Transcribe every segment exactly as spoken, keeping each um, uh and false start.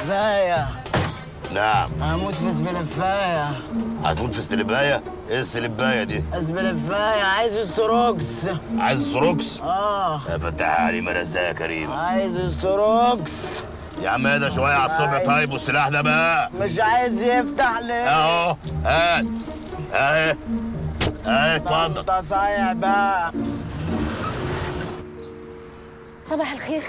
سبلفايه. نعم. هموت في سبلفايه. هتموت في سلبايه؟ ايه السلبايه دي؟ سبلفايه. عايز استروكس. عايز استروكس؟ اه. يا فتح علي مرزاق يا كريم. عايز استروكس. يا عم اهدى شويه على الصبح. طيب والسلاح ده بقى؟ مش عايز يفتح ليه؟ اهو هات اهي اهي اتفضل. انت صايع بقى. صباح الخير.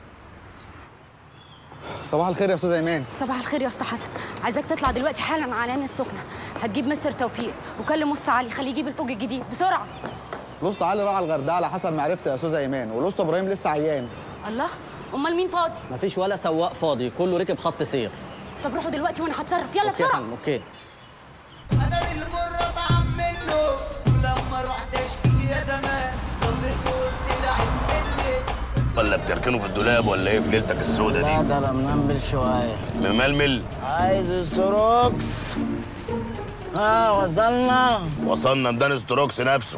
صباح الخير يا استاذ ايمان. صباح الخير يا اسطى حسن، عايزاك تطلع دلوقتي حالا على عين السخنه، هتجيب مستر توفيق وكلم اسطى علي خليه يجيب الفوج الجديد بسرعه. الاسطى علي راح الغردقه على حسب معرفتي يا استاذ ايمان، والاسطى ابراهيم لسه عيان. الله، امال مين فاضي؟ مفيش ولا سواق فاضي، كله ركب خط سير. طب روحوا دلوقتي وانا هتصرف، يلا اوكي بسرعه. اوكي. انا المره طعم منه ولما رحت اشتكي يا زمان ضليت قلت لعب مني. ولا بتركنه في الدولاب ولا ايه في ليلتك السودة دي؟ لا ده انا منمل شويه. مململ؟ عايز استروكس. ها آه وصلنا؟ وصلنا. ميدان استروكس نفسه.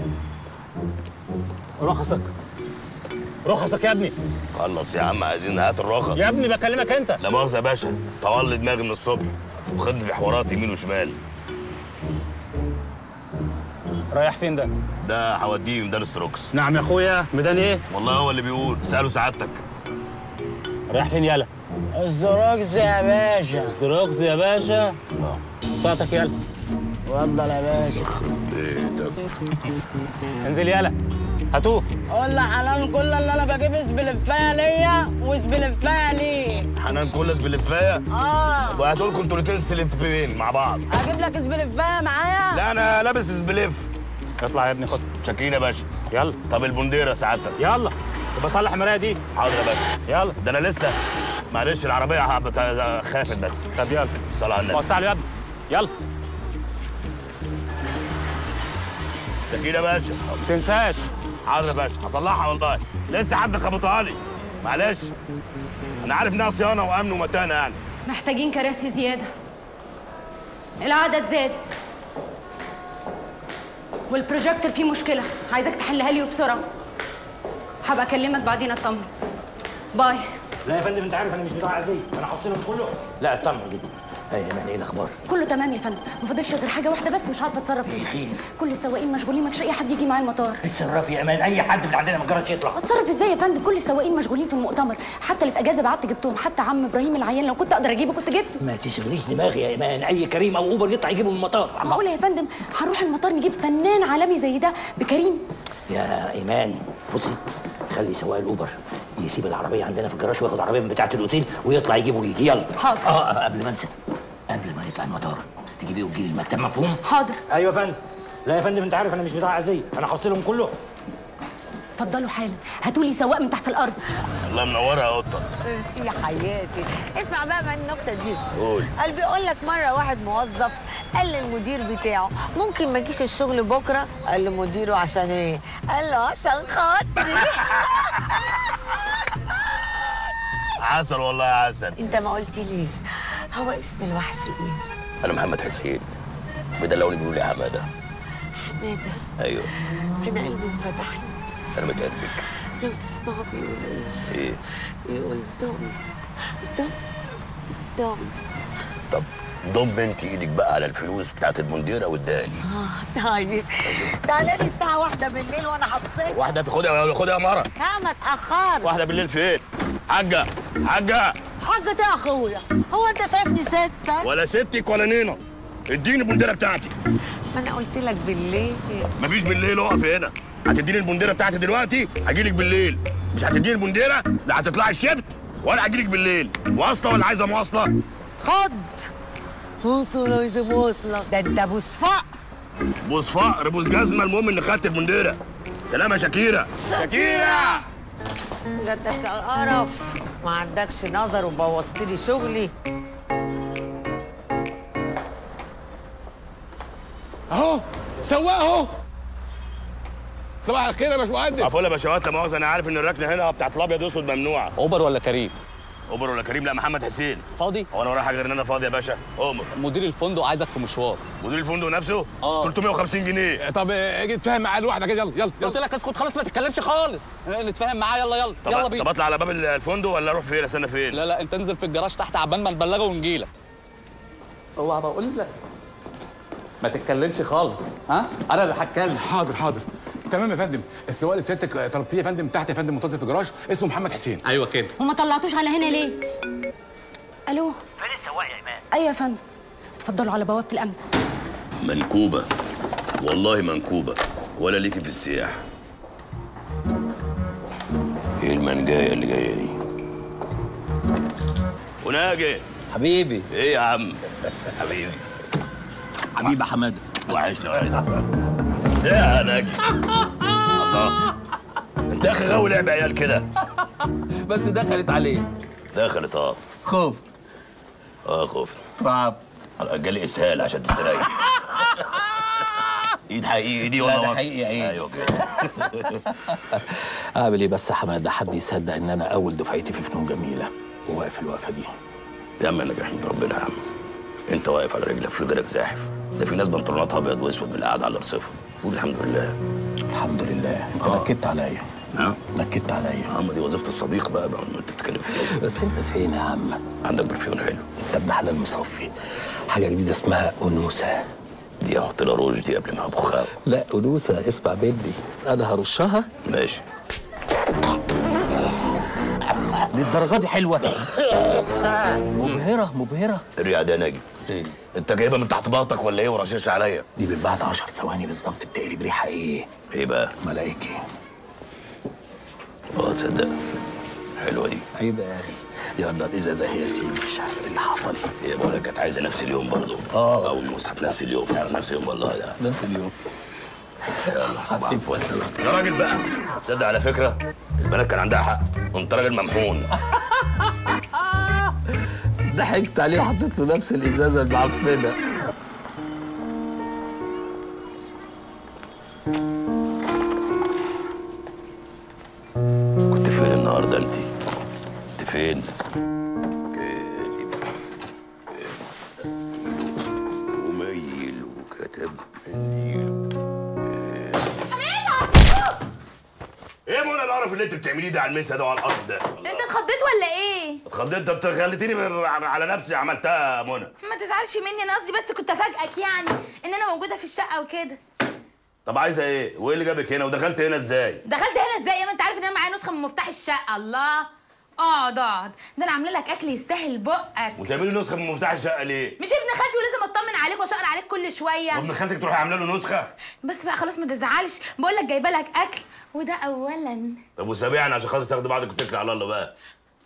رخصك رخصك يا ابني. خلص يا عم، عايزين هات الرخص. يا ابني بكلمك انت. لا مؤاخذة يا باشا، طول لي دماغي من الصبح وخد في حوارات يمين وشمال. رايح فين ده؟ ده هوديه ميدان استروكس. نعم يا اخويا. ميدان ايه؟ والله هو اللي بيقول، اسأله سعادتك. رايح فين يالا؟ استروكس يا باشا. استروكس يا باشا. اه بطاقتك يالا. اتفضل يا باشا. يخرب بيتك. انزل يالا هاتوه. قول لحنان كل اللي انا بجيب سبلفايه ليا وسبلفايه ليه. حنان كل سبلفايه؟ اه. طب هاتوا لكم انتوا الاتنين سلفين مع بعض. اجيب لك سبلفايه معايا؟ لا انا لابس سبليف. اطلع يا ابني خد. شاكرين يا باشا. يلا. طب البنديره سعادتك. يلا. طب اصلح المرايه دي. حاضر يا باشا. يلا. ده انا لسه معلش العربيه بتا- خافت بس. طب يلا. صل على النبي. وسع له يا ابني. يلا. شاكرين يا باشا. ما تنساش. حاضر يا باشا، هصلحها والله. لسه حد خبطها لي. معلش. انا عارف انها صيانه وامن ومتانه يعني. محتاجين كراسي زياده، العدد زاد والبروجيكتور فيه مشكله، عايزاك تحلها لي وبسرعه. هبقى اكلمك بعدين اطمن. باي. لا يا فندم انت عارف انا مش بتاع عزيز، انا هفصلهم كله. لا اطمن جدا. ايه يعني ايه الاخبار؟ كله تمام يا فندم، ما فاضلش غير حاجه واحده بس مش عارفه اتصرف فيها. خير؟ كل السواقين مشغولين، ما فيش اي حد يجي معايا المطار. اتصرفي يا امان، اي حد من عندنا ما جراش يطلع. اتصرف ازاي يا فندم؟ كل السواقين مشغولين في المؤتمر، حتى اللي في اجازه بعت جبتهم، حتى عم ابراهيم العيان لو كنت اقدر اجيبه كنت جبته. ما تشغليش دماغي يا ايمان، اي كريم او اوبر يطلع يجيبه من المطار. معقوله يا فندم هنروح المطار نجيب فنان عالمي زي ده بكريم؟ يا ايمان بصي، خلي سواق الاوبر يسيب العربيه عندنا في الجراج وياخد عربيه من بتاعه الاوتيل ويطلع يجيبه ويجي. يلا. حاضر. اه آه، قبل ما انسى، قبل ما يطلع المطار تجيبيه وتجيلي المكتب، مفهوم؟ حاضر. ايوه يا فندم. لا يا فندم انت عارف انا مش بتاع عزيز، انا هفصلهم كله. اتفضلوا حالا، هاتوا لي سواق من تحت الارض. الله منورها يا قطه. ميرسي يا حياتي. اسمع بقى من النكته دي. قول. قال بيقول لك مره واحد موظف قال للمدير بتاعه ممكن ما اجيش الشغل بكره؟ قال لمديره عشان ايه؟ قال له عشان خاطري. عسل والله يا عسل. انت ما قلتليش هو اسم الوحش ايه؟ انا محمد حسين، بدلوني بيقولوا لي حماده. حماده. ايوه. انا قلبي انفتح سلامة قلبك. لو تسمعوا بيقول ايه؟ ايه؟ بيقول ضم ضم ضم. طب ضم انت ايدك بقى على الفلوس بتاعت المنديره واديها لي. اه طيب. تعالى لي الساعه واحدة بالليل وانا هفصلك. واحده في خدها خدها يا مره. لا ما تاخرش. واحده بالليل فين؟ حاجه حاجه. حاجة ده يا اخويا، هو انت شايفني ستة؟ ولا ستك ولا نينا. اديني البنديره بتاعتي. ما انا قلت لك بالليل. مفيش بالليل، اقف هنا. هتديني البنديره بتاعتي دلوقتي هجيلك بالليل. مش هتديني البنديره لا هتطلعي الشفت ولا هجيلك بالليل. واصله ولا عايزه مواصله؟ خد. وصل عايزه مواصله. ده انت ابو صفاء. بوس فقر بوس جزمه، المهم اني خدت البنديره. سلام يا شاكيره. شاكيره. جدك القرف، ما عندكش نظر وبوظت لي شغلي. اهو سواق اهو. صباح الخير يا باشمهندس. عفوا يا باشوات، لا مؤاخذه، انا عارف ان الركنه هنا بتاعت الابيض واسود ممنوعه. اوبر ولا كريم؟ اوبر ولا كريم؟ لا محمد حسين. فاضي؟ هو انا ورايا حاجه غير ان انا فاضي يا باشا؟ امر. مدير الفندق عايزك في مشوار. مدير الفندق نفسه؟ اه ثلاثمية وخمسين جنيه. طب اجي اتفاهم معاه لوحدك كده. يلا يلا قلت لك اسكت خلاص ما تتكلمش خالص، نتفاهم معاه. يلا يلا طب يلا بينا. طب اطلع على باب الفندق ولا اروح فين؟ استنى فين؟ لا لا انت انزل في الجراج تحت عبال ما نبلغه ونجيلك. اوعى بقول لك ما تتكلمش خالص. ها انا اللي هتكلم. حاضر حاضر تمام يا فندم. السواق اللي سيادتك طلبتيه يا فندم تحت يا فندم منتظر في الجراج، اسمه محمد حسين. ايوه كده. وما طلعتوش على هنا ليه؟ الو فين السواق يا ايمان؟ ايوه يا فندم. اتفضلوا على بوابه الامن. منكوبه والله منكوبه، ولا ليكي في السياحه. ايه المنجايه اللي جايه دي؟ وناجي حبيبي. ايه يا عم؟ حبيبي حبيبي حماده. وحشني وحشني. ايه يا ناجي؟ الله، انت يا اخي غاوي لعب عيال كده. بس دخلت عليه. دخلت اه. خفت. اه خفت. رعب. جالي اسهال عشان تستريح. ايد حقيقي دي ولا لا ده حقيقي عيد. ايوه كده. اعمل ايه بس يا حماده؟ حد يصدق ان انا اول دفعتي في فنون جميله وواقف الوقفه دي؟ يا عم انا احمد ربنا يا عم، انت واقف على رجلك في غيرك زاحف. ده في ناس بنطلوناتها ابيض واسود من القعده على رصيفها. قول الحمد لله. الحمد لله. انت آه. نكدت عليا. ها؟ نكدت عليا. يا عم دي وظيفه الصديق بقى بقى انت بتتكلم فيها. بس انت فين يا عم؟ عندك برفيون حلو. انت ابن حلال مصفي. حاجه جديده اسمها انوثه. دي احط لها روج دي قبل ما ابخها. لا انوثه، اسمع مني، انا هرشها. ماشي. للدرجه دي حلوه؟ مبهره مبهره. الريعه ده ناجي. ايه؟ انت جايبها من تحت باطك ولا ايه ورشاش عليا؟ دي من بعد عشر ثواني بالظبط بتقلب ريحه ايه؟ ايه بقى؟ ملايكي. اه تصدق حلوه دي. عيب يا اخي. يلا الازازه هي يا سيدي، مش عارف ايه اللي حصل. هي بقول لك كانت عايزه نفس اليوم برضه. اه او المصحف نفس اليوم. نفس اليوم والله يا نفس اليوم. يلا صباح الفل يا راجل بقى. تصدق على فكره البنات كان عندها حق، وانت راجل ممحون. ضحكت عليه وحطيت له نفس الازازه المعفنه. كنت فين النهارده انت؟ كنت فين؟ وميل وكتب منديل. ايه منى القرف اللي انت بتعمليه ده على المسا ده وعلى الارض ده؟ انت اتخضيت ولا ايه؟ اتخضيت؟ انت خليتيني على نفسي عملتها يا منى. ما تزعلش مني، انا قصدي بس كنت افاجئك يعني ان انا موجوده في الشقه وكده. طب عايزه ايه؟ وايه اللي جابك هنا ودخلت هنا ازاي؟ دخلت هنا ازاي؟ ما انت عارف ان انا معايا نسخه من مفتاح الشقه. الله، اقعد اقعد، ده انا عامله لك اكل يستاهل بقك. وتعملي نسخه من مفتاح الشقه ليه؟ مش ابن خالتي ولازم اطمن عليك واشقر عليك كل شويه. وابن خالتك تروحي عامله له نسخه؟ بس بقى خلاص ما تزعلش، بقول لك جايبه لك اكل وده اولا. طب وسابعني عشان خاطر تاخدي بعضك وتتكلي على الله بقى.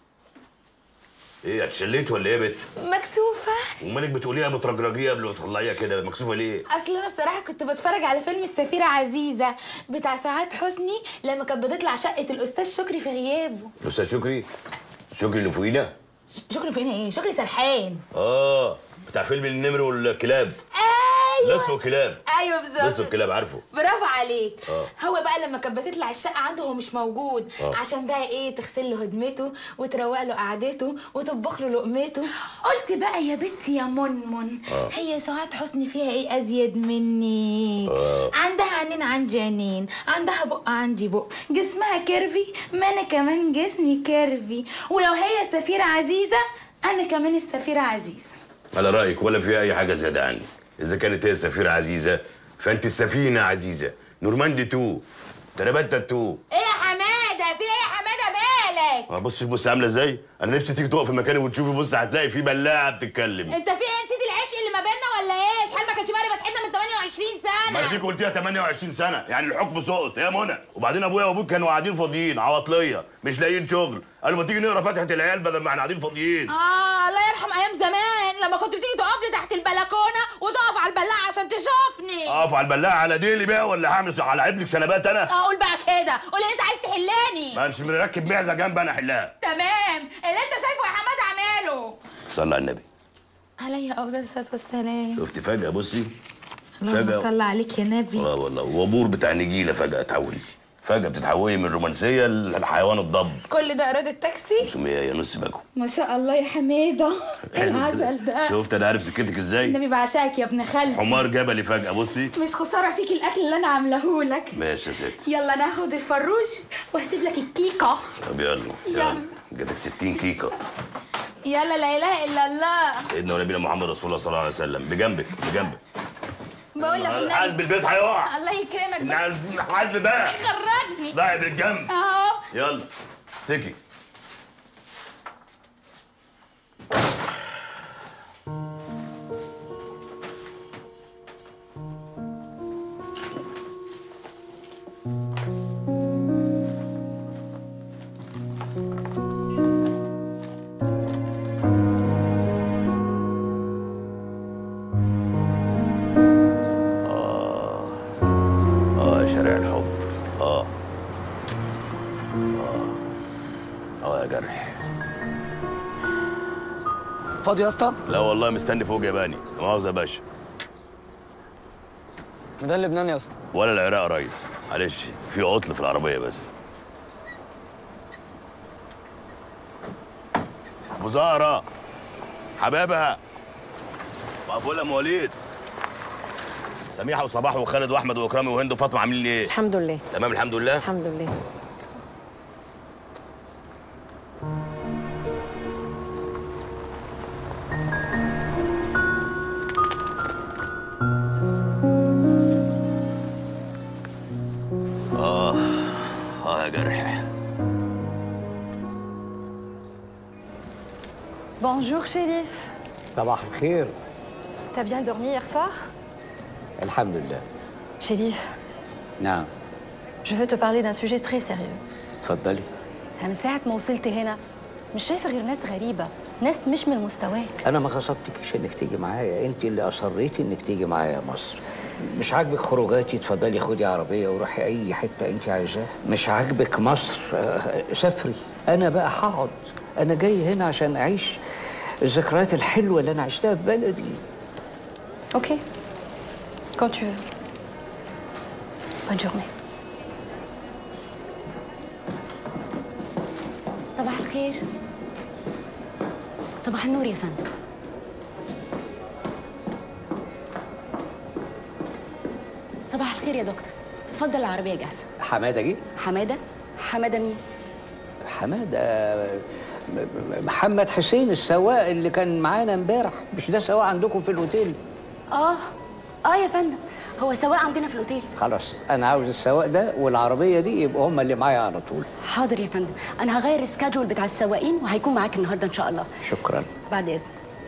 ايه اتشليت ولا ايه يا بت؟ مكسوفه. ومالك بتقوليها بترجرجيها قبل ما تطلعيها كده؟ مكسوفه ليه؟ اصل انا بصراحه كنت بتفرج على فيلم السفيره عزيزه بتاع سعاد حسني لما كانت بتطلع شقه الاستاذ شكري في غيابه. الاستاذ شكري؟ شكري اللي فوقينا؟ شكري فين ايه؟ شكري سرحان. اه بتاع فيلم النمر والكلاب. ايوه لص وكلاب. ايوه بالظبط. لص وكلاب عارفه. برافو عليك. آه. هو بقى لما كانت بتطلع الشقه عنده هو مش موجود. آه. عشان بقى ايه؟ تغسل له هدمته وتروق له قعدته وتطبخ له لقمته. قلت بقى يا بنتي يا منمن آه. هي سعاد حسني فيها ايه ازيد مني؟ آه. عندها عينين عندي عينين، عندها بق عندي بق، جسمها كيرفي ما انا كمان جسمي كيرفي، ولو هي سفيره عزيزه انا كمان السفيره عزيزه. على رايك ولا في اي حاجه زياده عني. اذا كانت هي السفيره عزيزه فانت السفينه عزيزه. نورماندي تو تربتا تو. ايه يا حماده؟ في ايه يا حماده مالك؟ بص بص عامله ازاي؟ انا نفسي تيجي تقف في مكاني وتشوفي. بص هتلاقي في بلاعه بتتكلم. انت في ايه؟ نسيت العشق اللي ما بيننا ولا ايه؟ شحال ما كانش ماري بتحبنا من ثمانية وعشرين سنه. ما ديك قلتيها ثمانية وعشرين سنه، يعني الحكم سقط يا منى. وبعدين ابويا وابوك كانوا قاعدين فاضيين عواطليه مش لاقيين شغل، قالوا ما تيجي نقرا فاتحه العيال بدل ما احنا قاعدين فاضيين. اه الله يرحم ايام زمان لما كنت بتيجي تقف لي تحت البلكونه وتقف على البلاعه عشان تشوفني. اقف على البلاعه على ديلي بقى ولا هعمل على عبلك شنبات انا؟ اه قول بقى كده، قول اللي انت عايز تحلاني. ما مش مركب معزه جنب انا احلها. تمام، اللي انت شايفه يا حماد اعمله. صلى على النبي. عليه افضل الصلاه والسلام. شفتي فجاه؟ بصي اللهم صل عليك يا نبي. اه والله وبور بتاع نجيله فجاه اتحولتي. فجاه بتتحولي من رومانسيه للحيوان الضب. كل ده ايراد التاكسي؟ خمسمية يا نص باكو. ما شاء الله يا حماده، ايه العسل ده؟ شفت انا عارف سكتك ازاي؟ النبي بعشقك يا ابن خالتي. حمار جبلي فجاه. بصي مش خساره فيك الاكل اللي انا عاملahulك. ماشي يا ستي. يلا انا هاخد الفروش وهسيب لك الكيكه. طب يلا يلا. جاتك ستين كيكه. يلا لا اله الا الله. سيدنا ونبينا محمد رسول الله صلى الله عليه وسلم. بجنبك بجنبك. بقول لك النبي حاسب البيت هيقع. الله يكرمك. حاسب بقى. خرجني. ضعي بالجنب. اهو. يلا سكي. فاضي يا اسطى؟ لا والله مستني فوق ياباني. لا مؤاخذة يا باشا. ده لبنان يا اسطى. ولا العراق يا ريس. معلش في عطل في العربية بس. أبو زهرة حبابها وأبولا أم وليد. سميحة وصباح وخالد وأحمد وإكرامي وهند وفاطمة عاملين إيه؟ الحمد لله. تمام الحمد لله؟ الحمد لله. آه آه يا جرح. Bonjour Chérif. صباح الخير. T'as bien dormi hier soir? الحمد لله. Chérif, نعم. je veux te parler d'un sujet très sérieux. اتفضلي. أنا من ساعة ما وصلت هنا مش شايفة غير ناس غريبة، ناس مش من مستواك. أنا ما غصبتكش إنك تيجي معايا، أنت اللي أصريتي إنك تيجي معايا مصر. مش عاجبك خروجاتي؟ اتفضلي خدي عربية وروحي أي حتة أنت عايزاها. مش عاجبك مصر؟ سافري. أنا بقى هقعد. أنا جاي هنا عشان أعيش الذكريات الحلوة اللي أنا عشتها في بلدي. أوكي. Quand tu veux. Bonne journée. صباح الخير. صباح النور يا فندم. صباح الخير يا دكتور. اتفضل العربية جاهزة. حمادة جه؟ حمادة؟ حمادة مين؟ حمادة محمد حسين السواق اللي كان معانا امبارح. مش ده سواق عندكم في الأوتيل؟ آه آه يا فندم، هو سواق عندنا في الأوتيل. خلاص أنا عاوز السواق ده والعربية دي يبقوا هما اللي معايا على طول. حاضر يا فندم، أنا هغير السكادجول بتاع السواقين وهيكون معاك النهارده إن شاء الله. شكرا. بعد إذنك.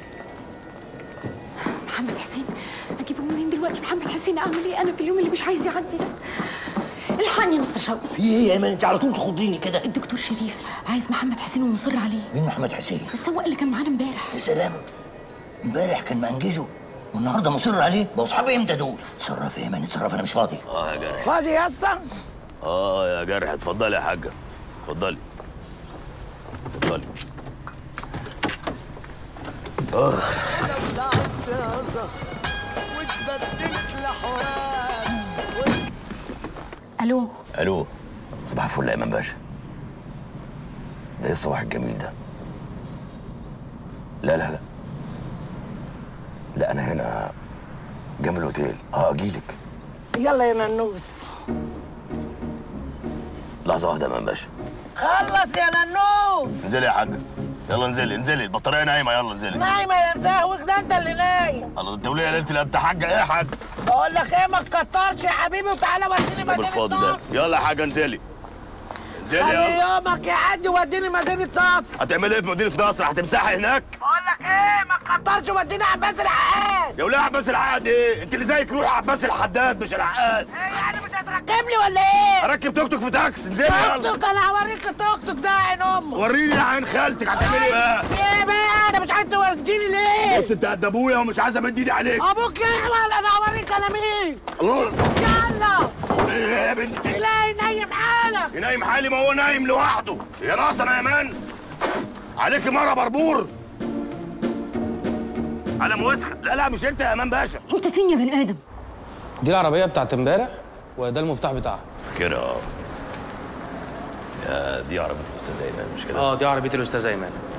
محمد حسين، أجيبه منين دلوقتي محمد حسين؟ أعمل إيه أنا في اليوم اللي مش عايز يعدي ده؟ الحقني يا مستر شوقي. في ايه يا ايمن؟ انت على طول تخضيني كده. الدكتور شريف عايز محمد حسين ومصر عليه. مين محمد حسين؟ السواق اللي كان معانا امبارح. يا سلام، امبارح كان منجزه والنهارده مصر عليه. بقوا اصحابي امتى دول؟ اتصرف يا ايمن اتصرف، انا مش فاضي. اه يا جرح. فاضي يا اسطى؟ اه يا جرح. اتفضلي يا حاجة. اتفضلي. اتفضلي. اه الو. الو. صباح الفل يا ايمن باشا. ده ايه الصباح الجميل ده؟ لا لا لا لا انا هنا جنب الاوتيل. اه اجيلك. يلا يا ننوس. لحظه واحده يا ايمن باشا. خلص يا ننوس. انزلي يا حاجه. يلا انزلي انزلي، البطاريه نايمه. يلا انزلي. نايمه يا مزهوك، ده انت اللي نايم. الله، انت وليه يا ليله الابد حاجه؟ ايه يا حاج؟ بقول لك ايه، ما تكترش يا حبيبي وتعالى وديني مدينه بالفاضي نصر. ده. يلا يا حاجه انزلي. انزلي خلي يلا. يومك يعدي وديني مدينه نصر. هتعملي ايه في مدينه نصر؟ هتمسحي هناك؟ بقول لك ايه، ما تكترش وديني عباس العقاد. يا وليه عباس العقاد ايه؟ انت اللي زيك روح عباس الحداد مش العقاد. ايه يعني مش هتركب لي ولا ايه؟ اركب توك توك في تاكسي. انزلي يلا. توك توك؟ انا هوريك التوك توك ده يا عين امك. وريني يا عين خالتك. هتعملي ايه بقى؟ ايه بقى؟ انا مش عايز توديني ليه؟ بص انت قد ابويا ومش عايز امد ايدي عليك. ابوك يحمل، انا هوريك انا مين. الله. يلا. ايه يا بنتي؟ لا ينيم حالك. ينيم حالي؟ ما هو نايم لوحده. يا ناصر يا ايمان عليكي مره بربور على موسخه. لا لا مش انت يا ايمان باشا. انت فين يا بني ادم؟ دي العربيه بتاعت امبارح وده المفتاح بتاعها. كده اه. آه دي عربيه الاستاذ ايمن مش كده؟ اه دي عربيه الاستاذ ايمن.